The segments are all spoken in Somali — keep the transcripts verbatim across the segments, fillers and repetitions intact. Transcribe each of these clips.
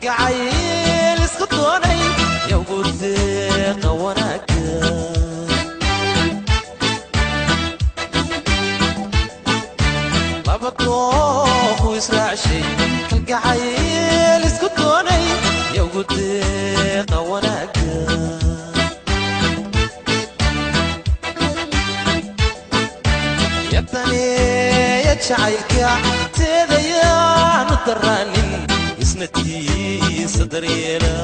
kalgacayl isku doonay yowgu deeqa wanaagga laba kooxu israacshay kalgacayl isku doonay yowgu deeqa wanaagga yabtani yajacaylka teedayaanu daraanin isnatiisa daryeela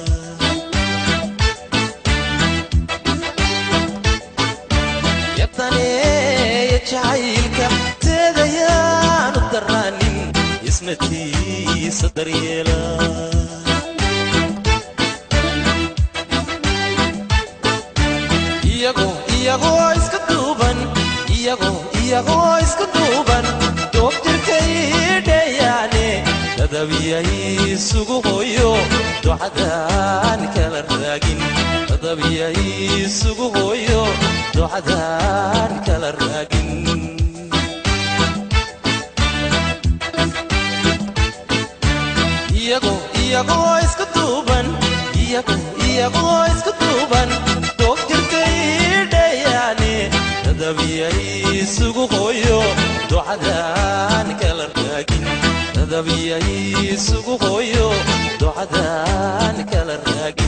yabtani yajacaylka teedayaanu daraanin isnatiisa daryeela iyagoo iyagoo iska duuban iyagoo iyagoo iska duuban doobtirkay dhayaane dadabiyay isugu hooyo ducadaan kala raagin dadabiyay isugu hooyo ducadaan kala raagin iyagoo iyagoo iska duuban iyagoo iyagoo iska duuban doobtirkay dhayaane dadabiyay isugu hooyo ducadaan kala raagin dadabiyay isugu hooyo ducadaan kala raagin